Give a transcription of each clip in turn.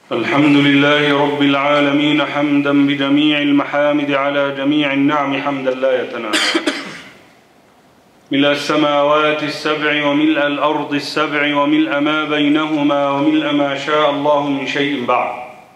الحمد لله رب العالمين حمدا بجميع المحامد على جميع النعم حمدا لا يتناهى، ملء السماوات السبع وملء الأرض السبع وملء ما بينهما وملء ما شاء الله من شيء بعد.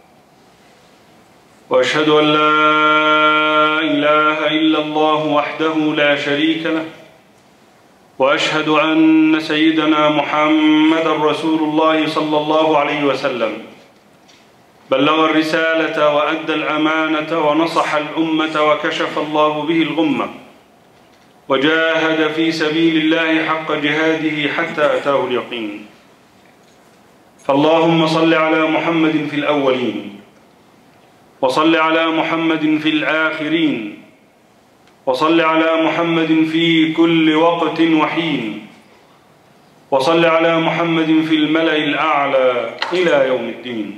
وأشهد أن لا إله إلا الله وحده لا شريك له، وأشهد أن سيدنا محمدا رسول الله صلى الله عليه وسلم بلغ الرسالة وأدى الأمانة ونصح الأمة وكشف الله به الغمة وجاهد في سبيل الله حق جهاده حتى أتاه اليقين. فاللهم صل على محمد في الأولين، وصل على محمد في الآخرين، وصل على محمد في كل وقت وحين، وصل على محمد في الملأ الأعلى إلى يوم الدين.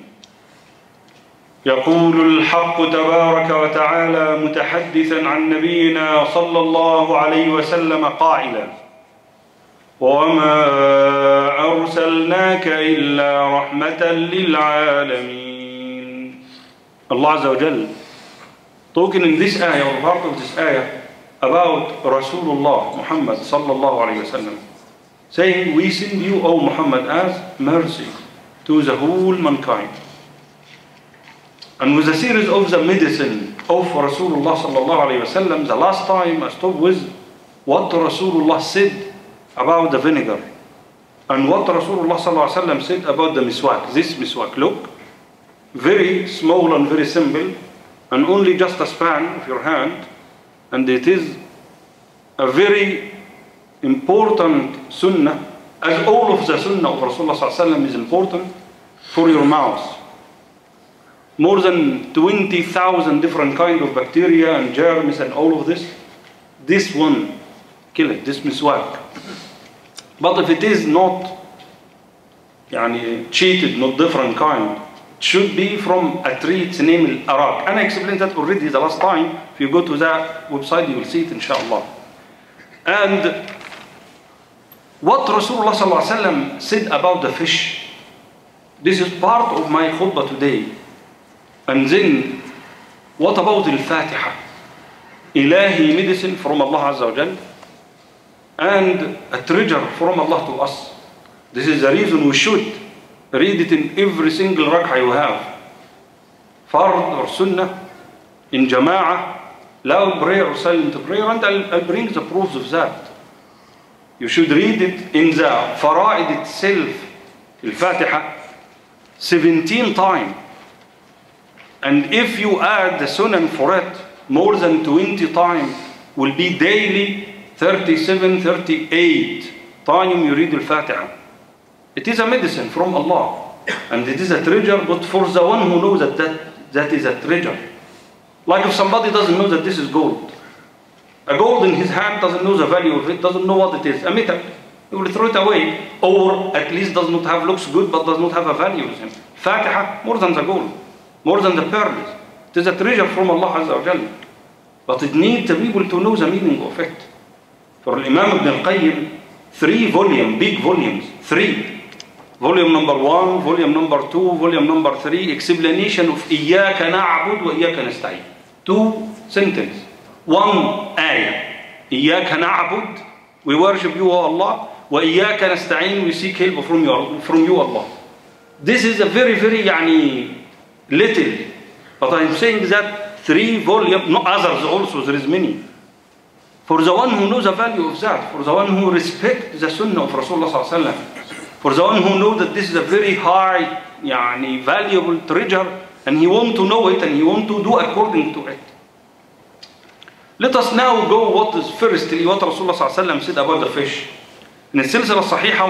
يقول الحق تبارك وتعالى متحدثا عن نبينا صلى الله عليه وسلم قائلا: وما أرسلناك إلا رحمة للعالمين. Allah Azza wa Jal talking in this ayah or part of this ayah about Rasulullah Muhammad sallallahu alayhi wa sallam, saying, we send you, O Muhammad, as mercy to the whole mankind. And with the series of the medicine of Rasulullah sallallahu alayhi wa sallam, the last time I stopped with what Rasulullah said about the vinegar and what Rasulullah sallallahu alayhi wa sallam said about the miswak. This miswak, look, very small and very simple, and only just a span of your hand, and it is a very important sunnah, as all of the sunnah of Rasulullah sallallahu alayhi wa sallam is important for your mouth. More than 20,000 different kind of bacteria and germs and all of this. This one, kill it, this miswak. But if it is not cheated, not different kind, it should be from a tree, its name al-arak. And I explained that already the last time. If you go to that website, you will see it, inshallah. And what Rasulullah sallallahu alaihi wasallam said about the fish, this is part of my khutbah today. And then, what about al-Fatiha? Ilahi medicine from Allah Azza wa Jal, and a treasure from Allah to us. This is the reason we should read it in every single rak'ah you have. Fard or sunnah, in jama'ah, loud prayer or silent prayer, and I'll bring the proofs of that. You should read it in the fara'id itself, al-Fatiha, 17 times. And if you add the sunan for it, more than 20 times, will be daily 37, 38 times you read al-Fatiha. It is a medicine from Allah. And it is a treasure, but for the one who knows that is a treasure. Like if somebody doesn't know that this is gold. A gold in his hand doesn't know the value of it, doesn't know what it is. A metal, he will throw it away. Or at least does not have, looks good, but does not have a value with him. Fatiha, more than the gold. More than the pearls. It is a treasure from Allah Azza wa Jalla. But it needs the people to know the meaning of it. For Imam Ibn al-Qayyim, 3 volumes, big volumes, 3. Volume number 1, volume number 2, volume number 3, explanation of إِيَّاكَ نَعْبُدُ وَإِيَّاكَ نَسْتَعِينُ. 2 sentences. 1 ayah. إِيَّاكَ نَعْبُدُ, we worship you, O Allah. وَإِيَّاكَ نَسْتَعِينُ, we seek help from you, Allah. This is a very, very little. But I'm saying that 3 volumes, no others also, there is many. For the one who knows the value of that, for the one who respects the sunnah of Rasulullah sallallahu alaihi wasallam, for the one who knows that this is a very high, valuable treasure, and he wants to know it and he wants to do according to it. Let us now go what is firstly what Rasulullah sallallahu alaihi wasallam said about the fish. In the Silsila Sahiha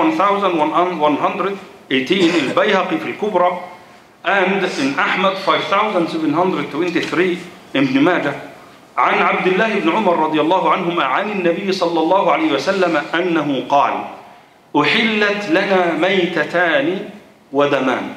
1118, al-Bayhaqi fi al-Kubra, and in Ahmad 5723, Ibn Majah, عن عبد الله بن عمر رضي الله عنهما عن النبي صلى الله عليه وسلم أنه قال: أحلت لنا ميتتان ودمان.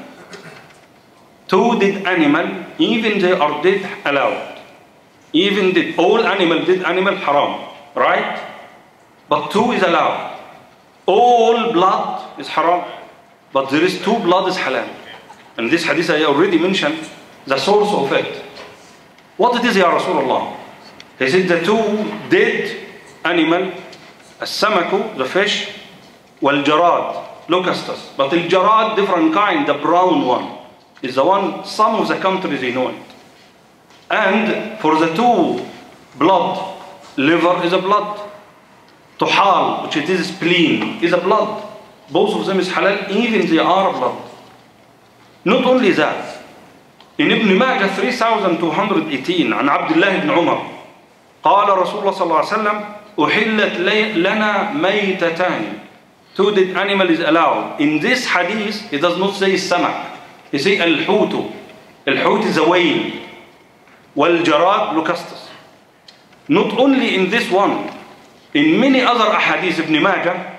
2 dead animal, even they are dead, allowed. Even dead, all animal dead animal haram, right? But 2 is allowed. All blood is haram, but there is 2 blood is halal. And this hadith I already mentioned the source of it. What it is, Ya Rasulullah? He said the two dead animal, السمك, the fish, والجراد, locusts. But the jarad, different kind, the brown one, is the one some of the countries they know it. And for the two, blood, liver is a blood. Tuhal, which it is spleen, is a blood. Both of them is halal, even they are blood. Not only that, in Ibn Majah 3218 عن عبد الله بن عمر قال رسول الله صلى الله عليه وسلم أحلت لنا ميتتان. Two dead animal is allowed. In this hadith, it does not say samak. He say al-hutu. Al-hut is a whale. Wal-jarad locustus. Not only in this one, in many other ahadith Ibn Majah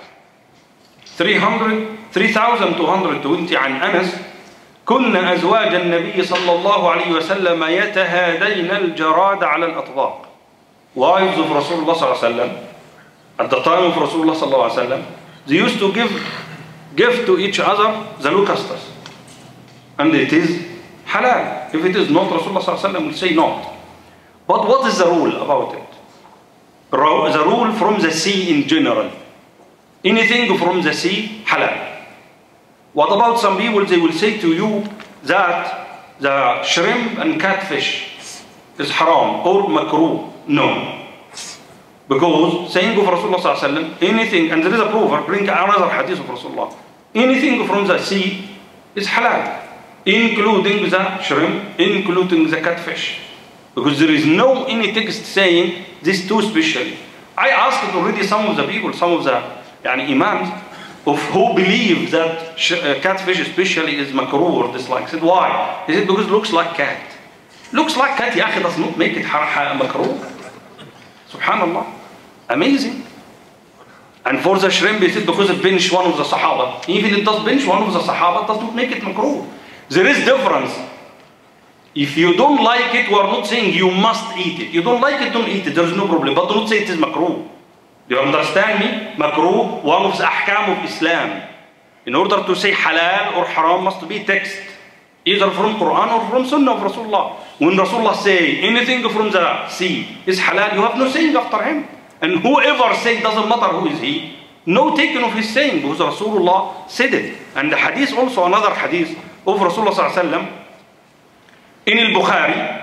3220 عن أنس كنا أزواج النبي صلى الله عليه وسلم يتهادين الجراد على الأطباق. Wives of Rasulullah صلى الله عليه وسلم, at the time of Rasulullah صلى الله عليه وسلم, they used to give to each other the locusts. And it is halal. If it is not, Rasulullah صلى الله عليه وسلم will say not. But what is the rule about it? The rule from the sea in general. Anything from the sea, halal. What about some people, they will say to you that the shrimp and catfish is haram or makruh. No. Because saying of Rasulullah sallallahu alaihi wasallam, anything, and there is a proof, I'll bring another hadith of Rasulullah, anything from the sea is halal, including the shrimp, including the catfish. Because there is no any text saying this too specially. I asked already some of the people, some of the imams, of who believe that catfish especially is makruh or disliked. I said, why? He said, because it looks like cat. Looks like cat, ya akhi, does not make it makruh. Subhanallah. Amazing. And for the shrimp, he said, because it pinched one of the Sahaba. Even it does pinch one of the Sahaba, it does not make it makruh. There is difference. If you don't like it, we are not saying you must eat it. You don't like it, don't eat it. There is no problem. But don't say it is makruh. Do you understand me? Makruh, one of the ahkam of Islam. In order to say halal or haram must be text. Either from Quran or from Sunnah of Rasulullah. When Rasulullah say anything from the sea is halal, you have no saying after him. And whoever say, doesn't matter who is he, no taken of his saying, because Rasulullah said it. And the hadith also, another hadith of Rasulullah sallallahu alaihi wasallam in al-Bukhari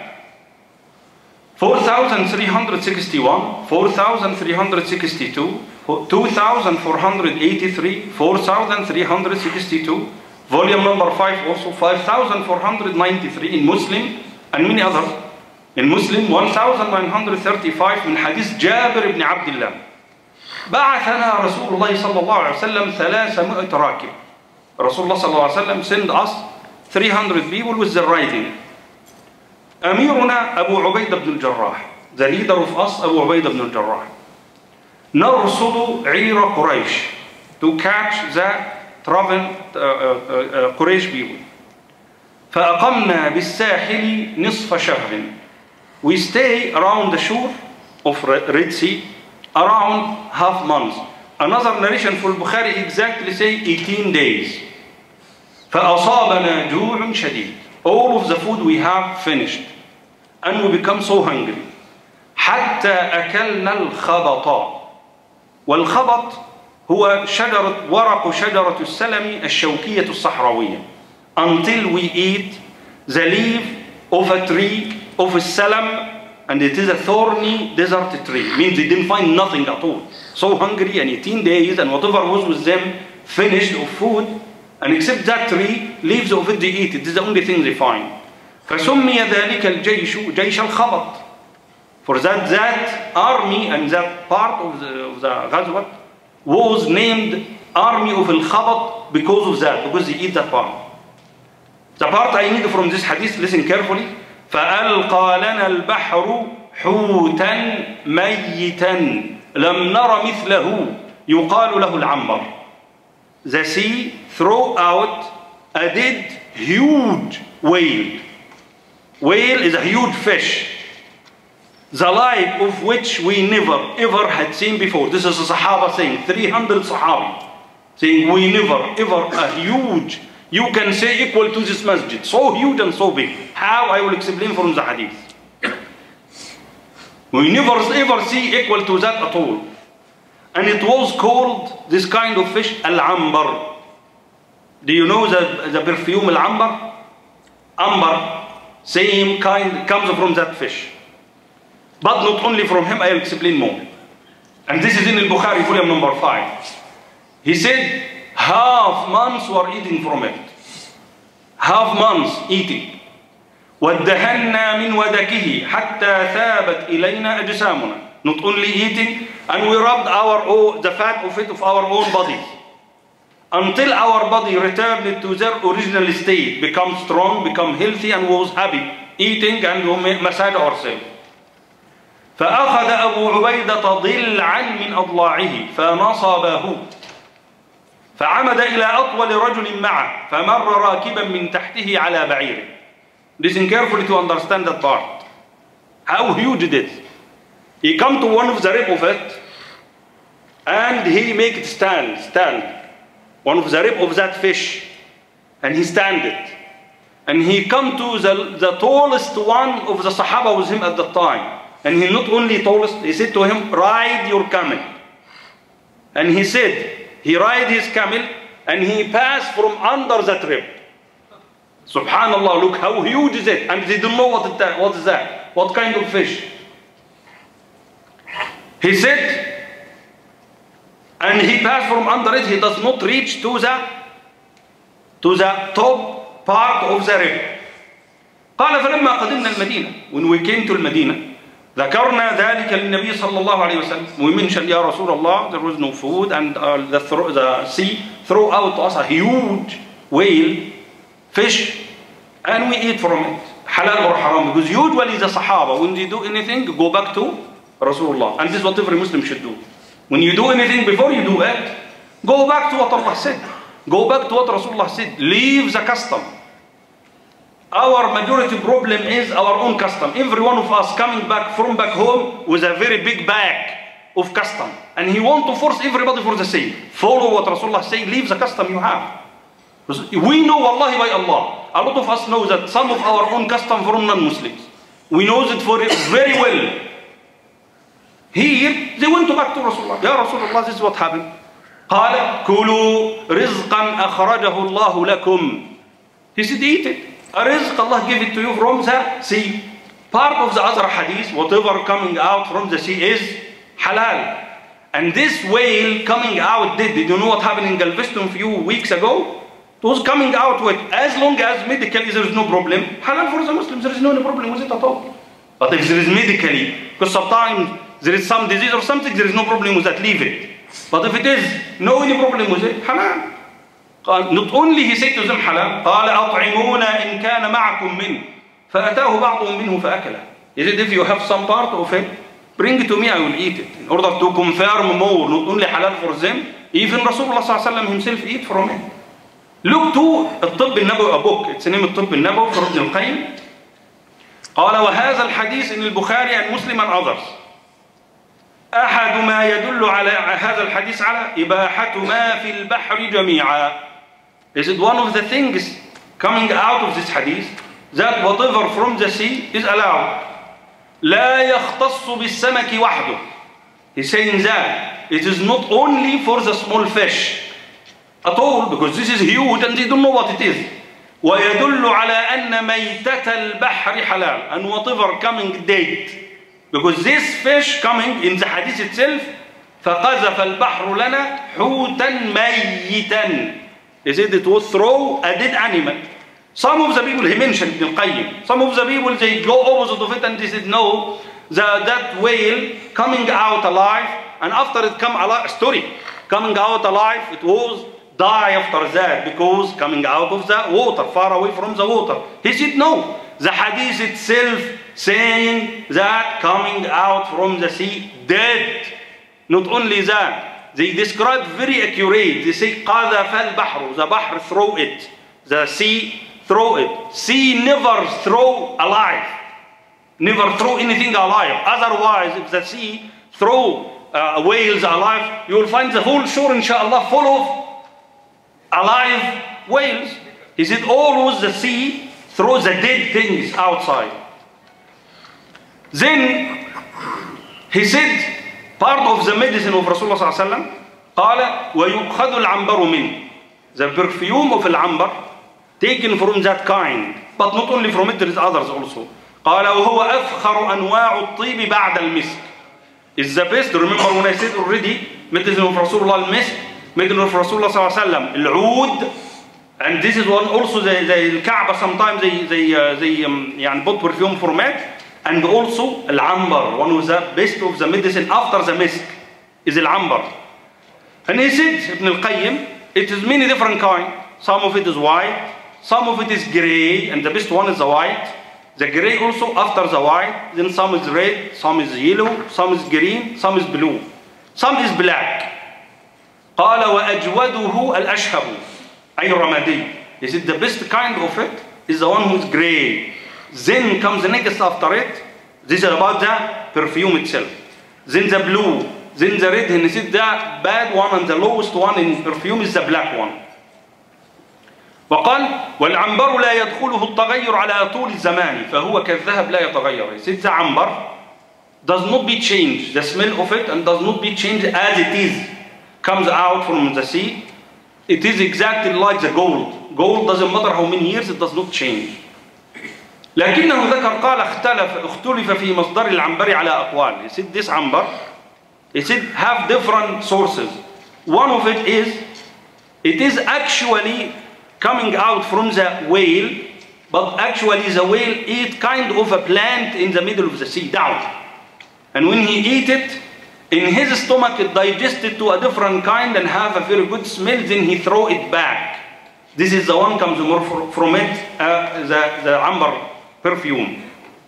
4361, 4362, 2483, 4362, volume number 5 also 5493 in Muslim and many others. In Muslim 1935 من حديث جابر بن عبد الله بعثنا رسول الله صلى الله عليه وسلم 300 راكب. Rasulullah صلى الله عليه وسلم sent us 300 people with the riding. أميرنا أبو عبيدة بن الجراح, the leader of us أبو عبيدة بن الجراح. نرصد عير قريش, to catch the travel قريش people. فأقمنا بالساحل نصف شهر. We stay around the shore of Red Sea around half months. Another narration for Bukhari exactly say 18 days. فأصابنا جوع شديد. All of the food we have finished. And we become so hungry. حتى أكلنا الخبط. والخبط هو ورق شجرة السلم الشوكية الصحراوية. Until we eat the leaf of a tree of a salam, and it is a thorny desert tree. Means they didn't find nothing at all. So hungry, and 18 days, and whatever was with them finished of food, and except that tree, leaves of it they eat. It is the only thing they find. فسمي ذلك الجيش جيش الخبط. For that army and that part of the Ghazwat was named army of al-Khabat because of that, because they eat that part. The part I need from this hadith, listen carefully. فألقى لنا البحر حوتا ميتا لم نر مثله يقال له العنبر. The sea throw out a dead huge whale. Whale is a huge fish, the like of which we never ever had seen before. This is a Sahaba saying, 300 Sahabi saying we never ever a huge you can say equal to this masjid, so huge and so big. How? I will explain from the hadith. We never ever see equal to that at all. And it was called, this kind of fish, al-ambar. Do you know the perfume al-ambar? Ambar, same kind, comes from that fish. But not only from him, I will explain more. And this is in al-Bukhari, volume number 5. He said, half months were eating from it. Half months eating. وَادَّهَنَّا مِنْ وَدَكِهِ حَتَّى ثَابَتْ إِلَيْنَا أَجْسَامُنَا. Not only eating, and we rubbed the fat of it of our own body. Until our body returned to their original state, become strong, become healthy, and was happy, eating and we massage ourselves. فأخذ أبو عبيدة ضلعا من أضلاعه فنصبه فعمد إلى أطول رجل معه فمر راكبا من تحته على بعيره. Listen carefully to understand that part. How huge it is. He come to one of the rib of it and he make it stand. One of the rib of that fish, and he stand it. And he come to the tallest one of the Sahaba with him at that time. And he not only tallest, he said to him, ride your camel. And he said, he ride his camel and he passed from under that rib. Subhanallah, look how huge is it. And they don't know what is that. What kind of fish? He said, and he passed from under it, he does not reach to the top part of the rib. قال فلما قدمنا المدينة, when we came to المدينة, ذكرنا ذلك للنبي صلى الله عليه وسلم. We mentioned, Ya Rasulullah, there was no food, and the sea threw out to us a huge whale, fish, and we eat from it. Halal or haram? Because usually the Sahaba, when they do anything, go back to Rasulullah. And this is what every Muslim should do. When you do anything, before you do it, go back to what Allah said. Go back to what Rasulullah said. Leave the custom. Our majority problem is our own custom. Every one of us coming back from back home with a very big bag of custom. And he want to force everybody for the same. Follow what Rasulullah say, leave the custom you have. We know, wallahi by Allah, a lot of us know that some of our own custom from non-Muslims. We know it for very well. Here, they went back to Rasulullah. Ya Rasulullah, this is what happened. قال كلوا رزقا أخرجه الله لكم. He said, eat it. A rizq, Allah gave it to you from the sea. Part of the other hadith, whatever coming out from the sea is halal. And this whale coming out did you know what happened in Galveston a few weeks ago? It was coming out with, as long as medically there is no problem, halal for the Muslims, there is no problem with it at all. But if there is medically, because sometimes there is some disease or something, there is no problem with that, leave it. But if it is no any problem with it, halal. Not only he said to them halal, قال أطعمونا إن كان معكم منه فأتاه بعضهم منه فأكله. He said, if you have some part of it, bring it to me, I will eat it. In order to confirm more, not only halal for them, even Rasulullah صلى الله عليه وسلم himself eat from it. Look to الطب النبوي, a book, it's named الطب النبوي for Ibn al-Qayyim. قال وهذا الحديث in البخاري and Muslim and others. أحد ما يدل على هذا الحديث على إباحة ما في البحر جميعا. Is it one of the things coming out of this hadith that whatever from the sea is allowed? لا يختص بالسمك وحده. He's saying that it is not only for the small fish at all, because this is huge and they don't know what it is. ويدل على أن ميتة البحر حلال, and whatever coming dead, because this fish coming in the hadith itself, فقذف البحر لنا حوتا ميتا. He said it was throw a dead animal. Some of the people, he mentioned Ibn al-Qayyim, some of the people they go opposite of it and they said no, that whale coming out alive, and after it come alive, story, coming out alive, it was die after that because coming out of the water, far away from the water. He said no, the hadith itself saying that coming out from the sea dead. Not only that, they describe very accurate. They say قذف البحر, the bahr throw it, the sea throw it. Sea never throw alive, never throw anything alive. Otherwise, if the sea throw whales alive, you will find the whole shore inshallah full of alive whales. He said always the sea throws the dead things outside. Then he said part of the medicine of Rasulullah sallallahu alaihi wasallam, قال ويؤخذ العنبر منه. The perfume of العنبر taken from that kind, but not only from it, there is others also. قال وهو أفخر أنواع الطيب بعد المسك. It's the best. Remember when I said already, medicine of Rasulullah المسك, medicine of Rasulullah صلى الله عليه وسلم العود, and this is one also زي الكعبة sometimes they يعني put perfume from it, and also العنبر, one of the best of the medicine after the misk is العنبر. And he said, Ibn al-Qayyim, it is many different kinds. Some of it is white, some of it is gray, and the best one is the white. The gray also after the white, then some is red, some is yellow, some is green, some is blue, some is black. قال وأجوده الأشهب أي رمادي. He said the best kind of it is the one who is gray. Then comes the next after it. This is about the perfume itself. Then the blue, then the red. And he said the bad one and the lowest one in perfume is the black one. وقال والعنبر لا يدخله التغير على طول الزمان فهو كالذهب لا يتغير. He said the amber does not be changed, the smell of it, and does not be changed as it is, comes out from the sea. It is exactly like the gold. Gold doesn't matter how many years, it does not change. لكنه ذكر قال اختلف في مصدر العنبر على أقوال. He said this amber, he said have different sources. One of it is actually coming out from the whale, but actually the whale eat kind of a plant in the middle of the sea, down. And when he eat it, in his stomach it digested to a different kind and have a very good smell, then he throw it back. This is the one comes more from it, the amber perfume.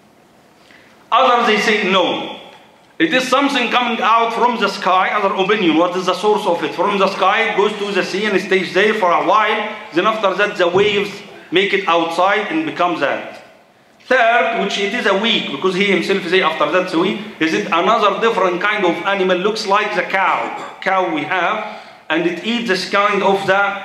Others they say no. It is something coming out from the sky, other opinion, what is the source of it? From the sky, it goes to the sea and stays there for a while. Then after that, the waves make it outside and becomes that. Third, which it is a weak, because he himself say after that, so is it another different kind of animal, looks like the cow we have, and it eats this kind of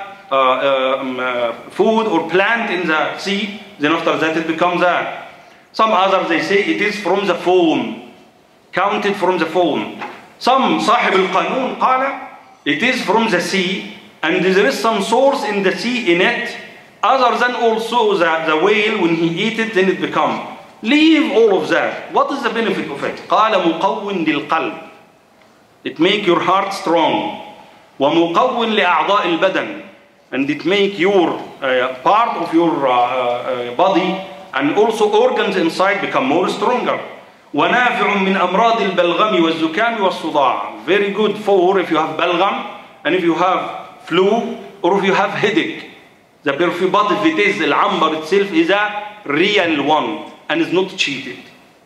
the food or plant in the sea. Then after that, it becomes that. Some others, they say it is from the foam. Counted from the foam. Some صاحب القانون قال it is from the sea and there is some source in the sea in it, other than also the whale when he eat it then it become. Leave all of that. What is the benefit of it? قال مقوٍ للقلب. It make your heart strong. ومقوٍ لأعضاء البدن. And it make your part of your body and also organs inside become more stronger. ونافع من أمراض البلغم والزكام والصداع. Very good for if you have balgam and if you have flu or if you have headache. The perfume, but if it is العنبر itself is a real one and is not cheated.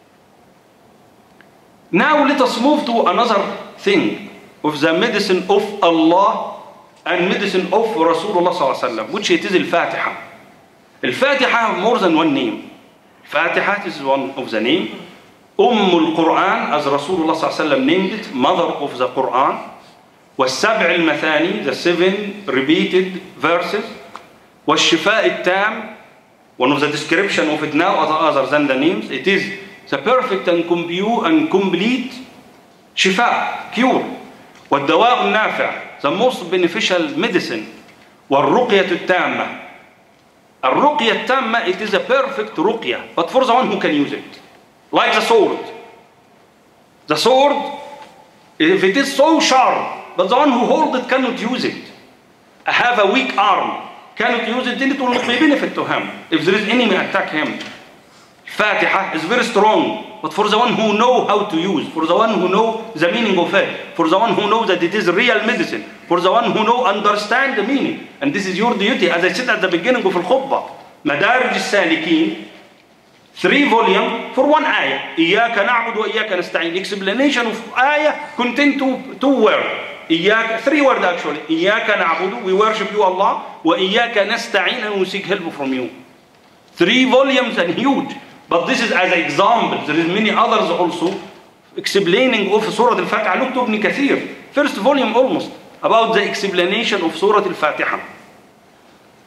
Now let us move to another thing of the medicine of Allah and medicine of Rasulullah صلى الله عليه وسلم, which it is الفاتحة. الفاتحة have more than one name. Fatiha is one of the name. Quran, as Rasulullah صلى الله عليه وسلم named it, mother of the Quran. والسبع المثاني, the 7 repeated verses. والشفاء التام, one of the description of it now other than the names, it is the perfect and complete شفاء, cure. والدواء النافع, the most beneficial medicine. والرقية التامة, الرقية التامة, it is a perfect ruqya, but for the one who can use it. Like the sword. The sword, if it is so sharp, but the one who holds it cannot use it, have a weak arm, cannot use it, then it will not be benefit to him. If there is enemy attack him. Fatiha is very strong, but for the one who know how to use, for the one who know the meaning of it, for the one who knows that it is real medicine, for the one who know understand the meaning. And this is your duty, as I said at the beginning of al-khutbah. Madarij al-Salikin, 3 volumes for 1 ayah. إياك نعبد وإياك نستعين. Explanation of ayah contain two words. إياك, 3 words actually. إياك نعبد, we worship you Allah. وإياك نستعين, and we seek help from you. 3 volumes and huge. But this is as an example. There is many others also explaining of Surah Al-Fatiha. Look to Ibn Kathir. First volume almost. About the explanation of Surah Al-Fatiha.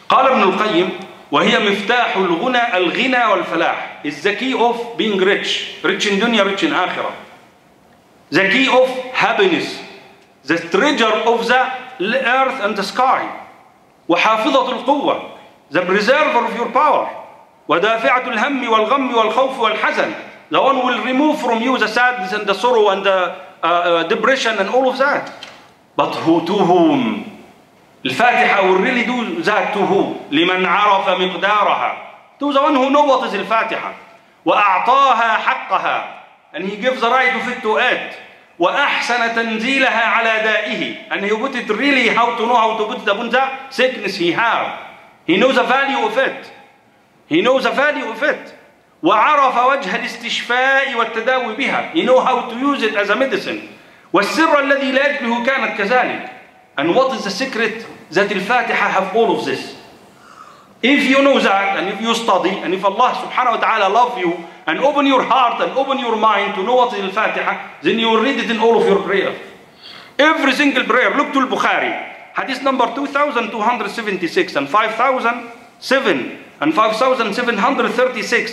قال ابن القيم: وهي مفتاح الغنى والفلاح. It's the key of being rich. Rich in dunya, rich in akhirah. The key of happiness. The treasure of the earth and the sky. وحافظة القوة. The preserver of your power. ودافعة الهم والغم والخوف والحزن. The one will remove from you the sadness and the sorrow and the depression and all of that. But to whom? الفاتحة will really do that to who? لمن عرف مقدارها. To the one who knows what is الفاتحة. وأعطاها حقها. And he gives the right of it to it. وأحسن تنزيلها على دائه. And he put it really how to know how to put it upon the sickness he have. He knows the value of it. He knows the value of it. وعرف وجه الاستشفاء والتداوي بها. He knows how to use it as a medicine. والسر الذي لا يجبه كانت كذلك. And what is the secret that الفاتحة have all of this? If you know that, and if you study, and if Allah subhanahu wa ta'ala love you, and open your heart and open your mind to know what is al-Fatiha, then you will read it in all of your prayers. Every single prayer. Look to al-Bukhari. Hadith number 2276 and 5007 and 5736,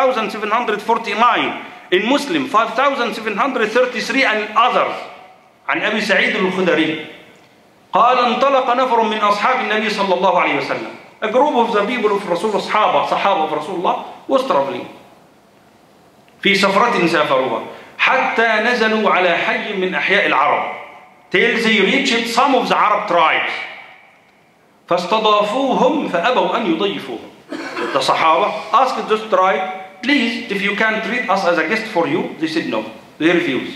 5749. In Muslim, 5733 and others. عن أبي سعيد الخدري. قال انطلق نفر من أصحاب النبي صلى الله عليه وسلم. A group of the people of Rasul, صحابة of Rasulullah, was traveling. في سفرة سافروها حتى نزلوا على حي من أحياء العرب. Till they reached some of the Arab tribes. فاستضافوهم فأبوا أن يضيفوهم. The Sahaba asked this tribe, please, if you can treat us as a guest for you. They said no. They refused.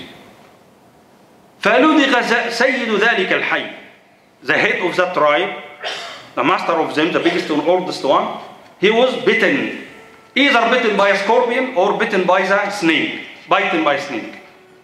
فلدغ سيد ذلك الحي. The head of that tribe, the master of them, the biggest and oldest one, he was bitten. Either bitten by a scorpion or bitten by the snake. Bitten by a snake.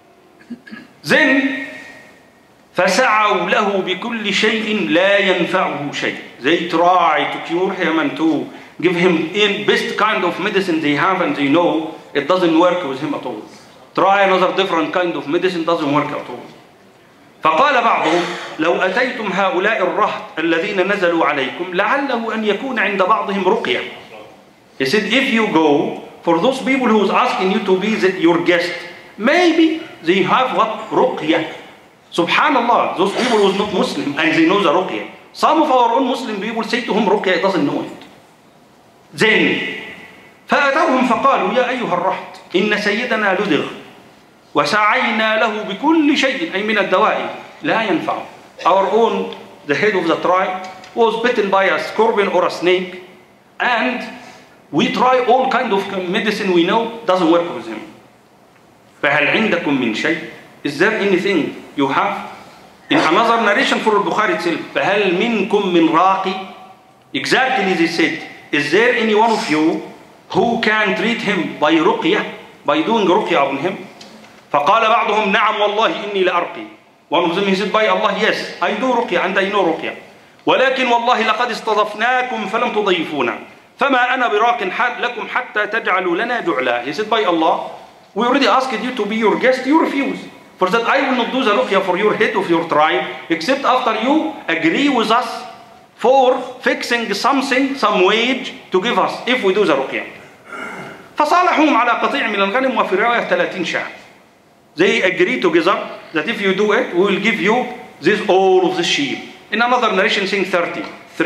Then فسعوا له بكل شيء لا ينفعه شيء. They try to cure him and to give him the best kind of medicine they have, and they know it doesn't work with him at all. Try another different kind of medicine, doesn't work at all. فقال بعضهم لو أتيتم هؤلاء الرهط الذين نزلوا عليكم لعله أن يكون عند بعضهم رقية. He said, if you go for those people who is asking you to be your guest, maybe they have what? Ruqya. Subhanallah, those people who is not Muslim and they know the Ruqya. Some of our own Muslim people say to him Ruqya, he doesn't know it. Then فأتوهم فقالوا يا أيها الرهط إن سيدنا لدغ وسعينا له بكل شيء أي من الدواء لا ينفع. Our own, the head of the tribe, was bitten by a scorpion or a snake, and we try all kind of medicine we know, doesn't work with him. فهل عندكم من شيء? Is there anything you have? In another narration for Bukhari itself, فهل منكم من راقي? Exactly they said, is there any one of you who can treat him by ruqya, by doing ruqya on him? فقال بعضهم نعم والله إني لأرقي. One of them he said, by Allah, yes, I do ruqya and I know ruqya. ولكن والله لقد استضفناكم فلم تضيفونا. فما أنا براق لكم حتى تجعلوا لنا جعلا. He said, by Allah, we already asked you to be your guest, you refuse. For that I will not do the ruqya for your head of your tribe, except after you agree with us for fixing something, some wage to give us, if we do the ruqya. فصالحهم على قطيع من الغنم وفي رواية 30 شاة. They agree together that if you do it, we will give you this all of the sheep. In another narration saying 30,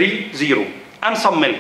and some milk.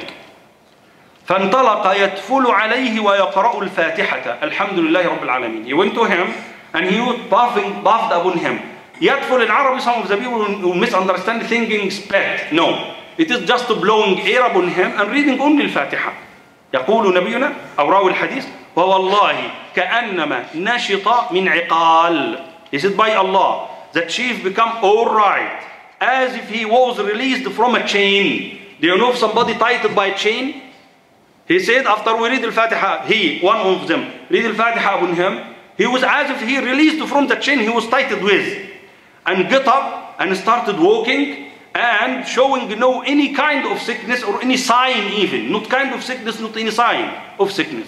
فانطلق يتفل عليه ويقرأ الفاتحة الحمد لله رب العالمين. He went to him and he was puffed upon him. يتفل in Arabic, some of the people who misunderstand thinking spit. No, it is just blowing air upon him and reading only الفاتحة. يقول نبينا أو راوي الحديث ووالله كأنما نشط من عقال. He said, by Allah, the chief become all right, as if he was released from a chain. Do you know if somebody tied by a chain? He said, after we read al-Fatiha, he, one of them, read al-Fatiha upon him, he was as if he released from the chain he was tied with, and got up and started walking and showing no any kind of sickness or any sign even, not kind of sickness, not any sign of sickness.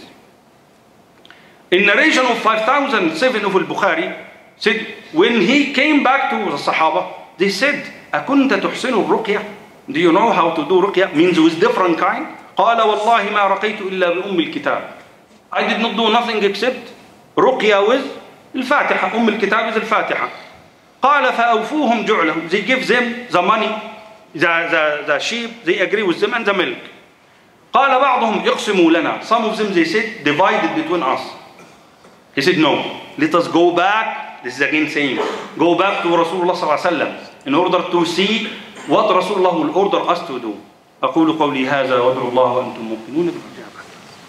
In narration of 5007 of al-Bukhari, said, when he came back to the Sahaba, they said, أكنت تحسن الرقية? Do you know how to do ruqya? Means with different kind. قال والله ما رقيت إلا بأم الكتاب. I did not do nothing except ruqya with الفاتحة. أم الكتاب is الفاتحة. قال فأوفوهم جعلهم. They give them the money, the sheep, they agree with them and the milk. قال بعضهم اقسموا لنا. Some of them they said divide it between us. He said no. Let us go back. This is again saying go back to Rasulullah sallallahu alaihi wasallam in order to see what Rasulullah will order us to do. أقول قولي هذا وأدعو الله وأنتم موقنون بالإجابة.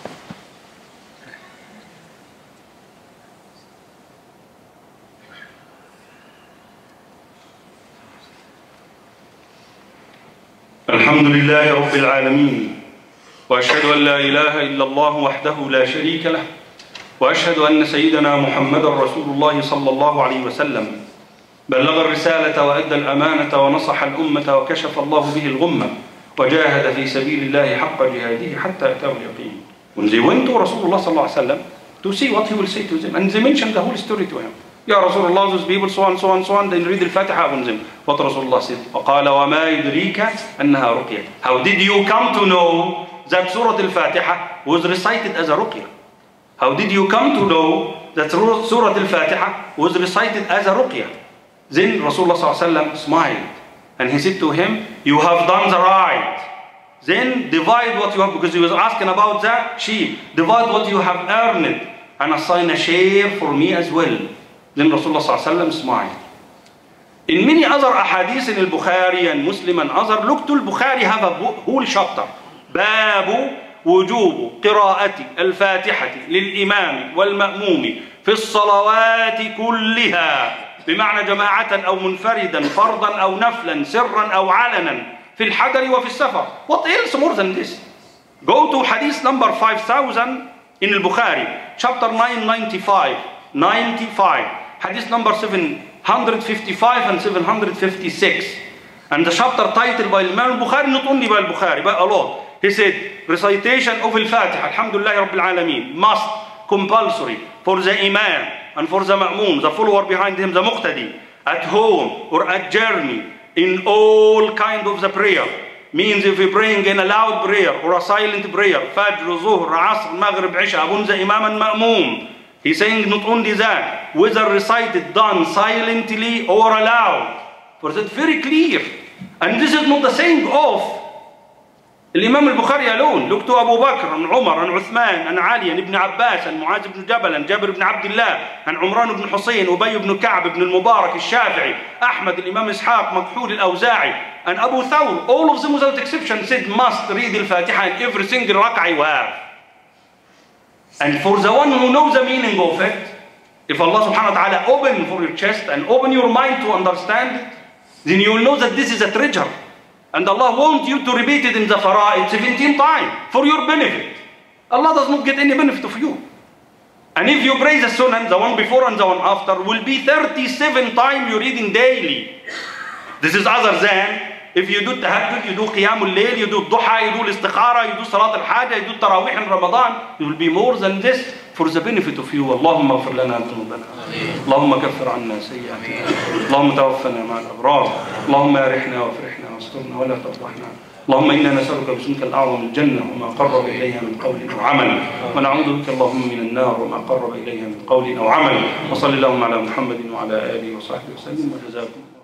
الحمد لله رب العالمين وأشهد أن لا إله إلا الله وحده لا شريك له وأشهد أن سيدنا محمد رسول الله صلى الله عليه وسلم بلغ الرسالة وأدى الأمانة ونصح الأمة وكشف الله به الغمة وجاهد في سبيل الله حق جهاده حتى أتاه اليقين. When they went to Rasulullah صلى الله عليه وسلم to see what he will say to them, and they mentioned the whole story to him. Ya Rasulullah, those people so and so and so on, then read al-Fatiha on them. What Rasulullah said, فقال وما يدريك أنها رقية. How did you come to know that Surah Al-Fatiha was recited as a ruqya? How did you come to know that Surah Al-Fatiha was recited as a ruqya? Then Rasulullah صلى الله عليه وسلم smiled and he said to him, you have done the right. Then divide what you have, because he was asking about the sheep. Divide what you have earned and assign a share for me as well. Then Rasulullah صلى الله عليه وسلم smiled. In many other ahadith in al-Bukhari and Muslim and other, look to al-Bukhari have a whole chapter. باب وجوب قراءة الفاتحة للإمام والمأموم في الصلوات كلها بمعنى جماعة أو منفردا فرضا أو نفلا سرا أو علنا في الحضر وفي السفر. What else more than this? Go to hadith number 5000 in al-Bukhari, chapter 995, 95, hadith number 755 and 756, and the chapter titled by Imam al-Bukhari, not only by al-Bukhari, but a lot. He said, recitation of al-Fatiha, alhamdulillah rabbil alameen, must, compulsory, for the imam and for the ma'moom, the follower behind him, the muqtadi, at home or at journey, in all kind of the prayer. Means if you're praying in a loud prayer or a silent prayer, Fajr, Zuhr, Asr, Maghrib, Isha, upon the imam and ma'moom. He's saying not only that, whether recited, done silently or aloud. For that very clear. And this is not the saying of Imam al-Bukhari alone. Look to Abu Bakr and Umar and Uthman and Ali and Ibn Abbas and Muaz ibn Jabal and Jabir ibn Abdullah and Umran ibn Hussein, Ubay ibn Ka'b ibn al-Mubarak, al-Shafi'i, Ahmad, Imam Ishaq, Makhul al-Awza'i and Abu Thawr. All of them without exception said must read al-Fatiha in every single rak'ah you have. And for the one who knows the meaning of it, if Allah subhanahu wa ta'ala open for your chest and open your mind to understand it, then you will know that this is a treasure. And Allah wants you to repeat it in the fara'id 17 times for your benefit. Allah does not get any benefit of you. And if you pray the sunnah, the one before and the one after, will be 37 times you're reading daily. This is other than if you do tahajjud, you do qiyamul layl, you do duha, you do istikhara, you do salat al-haja, you do tarawih in Ramadan, it will be more than this for the benefit of you. Allahumma ighfir lana dhunubana. Allahumma kaffir anna sayyi'atina. Allahumma tawaffana ma'al abrar. Allahumma arihna wa farihna wa asturna wa la tafdahna. اللهم إنا نسألك باسمك الأعظم الجنة وما قرب إليها من قول أو عمل ونعوذ بك اللهم من النار وما قرب إليها من قول أو عمل وصلى اللهم على محمد وعلى آله وصحبه وسلم وجزاكم